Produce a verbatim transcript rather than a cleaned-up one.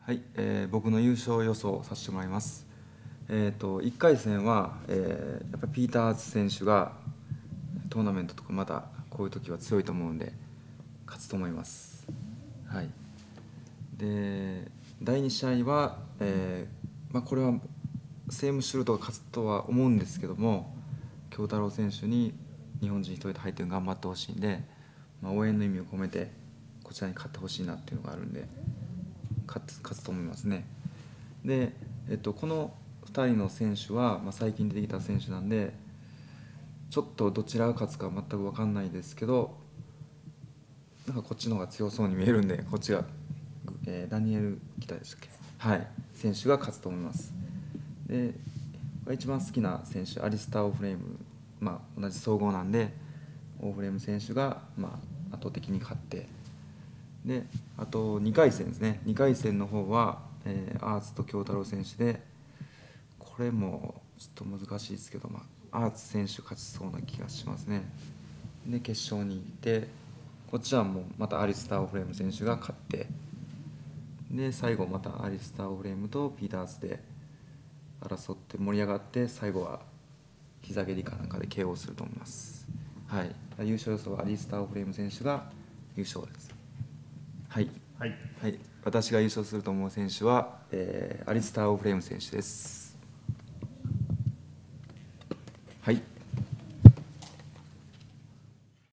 はい、えー、僕の優勝予想をさせてもらいます。えーと、いっかい戦は、えーやっぱピーターズ選手がトーナメントとかまだこういう時は強いと思うんで勝つと思います。はい、でだいに試合は、えーまあ、これはセームシュルトが勝つとは思うんですけども、京太郎選手に日本人一人で入って頑張ってほしいんで、まあ、応援の意味を込めてこちらに勝ってほしいなっていうのがあるんで勝つ勝つと思いますね。で、えっと、このふたりの選手は、まあ、最近出てきた選手なんでちょっとどちらが勝つか全く分かんないですけど、なんかこっちの方が強そうに見えるんでこっちが、えーダニエル・ギターでしたっけ、はい、選手が勝つと思います。で一番好きな選手アリスター・オフレーム、まあ、同じ総合なんでオフレーム選手が、まあ、圧倒的に勝って、であとにかい戦ですね。にかい戦の方は、えーアーツと京太郎選手で、これもちょっと難しいですけど、まあ、アーツ選手勝ちそうな気がしますね。で決勝に行って、こっちはもうまたアリスター・オフレーム選手が勝って、で最後またアリスター・オフレームとピーターズで争って盛り上がって、最後は膝蹴りかなんかで ケーオー すると思います。はい、優勝予想はアリスター・オフレーム選手が優勝です。はい、 はい、 はい、私が優勝すると思う選手は、えーアリスター・オフレーム選手です。はい。